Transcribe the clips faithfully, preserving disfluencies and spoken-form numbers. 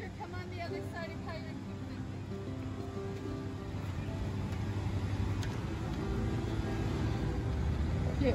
Here, come on the other side of Kyron. Cute.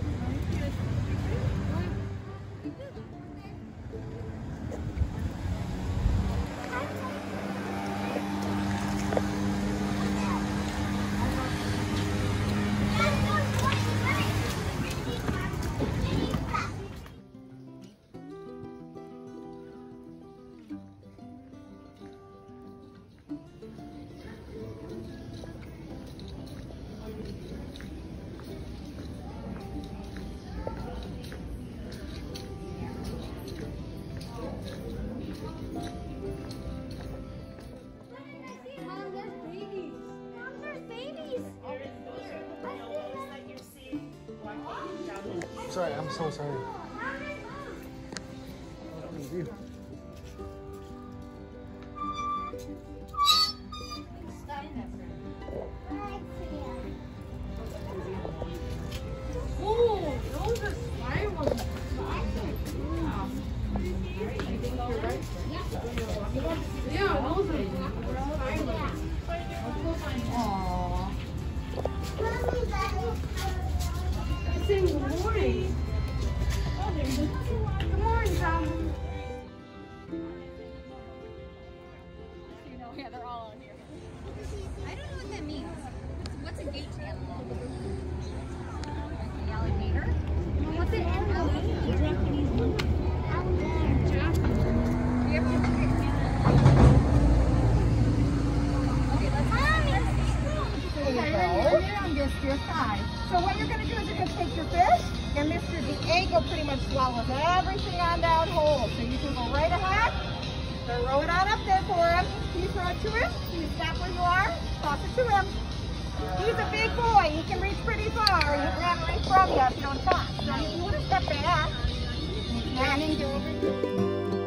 Sorry, I'm so sorry. Oh, those are spirals. Yeah, those are spirals. Aww. Good morning. Oh, there's a good morning, Tom. You know, yeah, they're all on here. I don't know what that means. What's, what's a gate animal? An alligator? Well, what's an alligator? Japanese one. Japanese. Do you ever look at Okay, let's There you go. On this, your side. So what you're going to do is you're going to take your fish, and Mister Diego pretty much swallows everything on that hole. So you can go right ahead, throw it on up there for him. Can you throw it to him? Can you stop where you are? Toss it to him. He's a big boy. He can reach pretty far. He'll grab it right from you if you don't stop. So if you want to step back, you can and do it.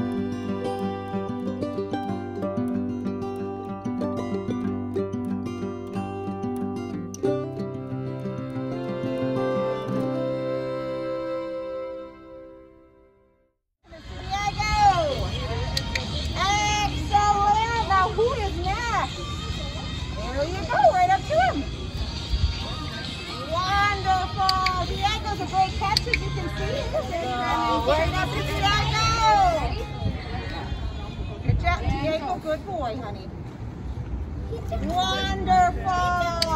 There you go, right up to him. Wonderful. Diego's a great catch, as you can see. Oh, right up to Diego. Good job, Diego. Good boy, honey. Wonderful.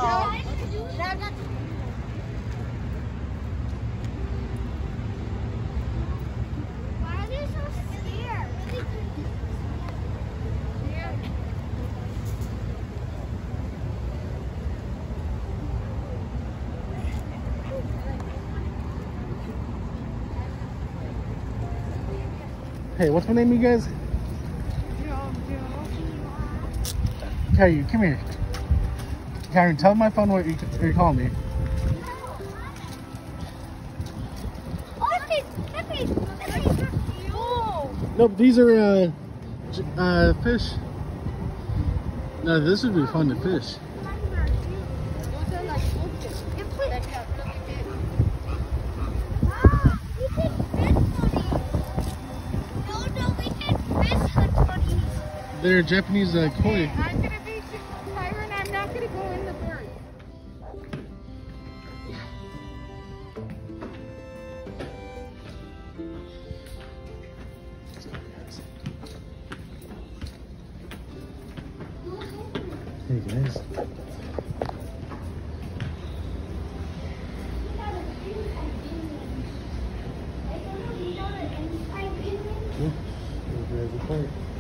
Why are they so scared? Hey, what's my name, you guys? Carrie, come here. Karen, tell my phone what you, you're calling me. Nope, these are uh, uh, fish. No, this would be fun to fish. They're Japanese uh, koi. Hey, I'm gonna be Kyron. I'm not gonna go in the bird. Hey guys. Yeah, we'll grab the part.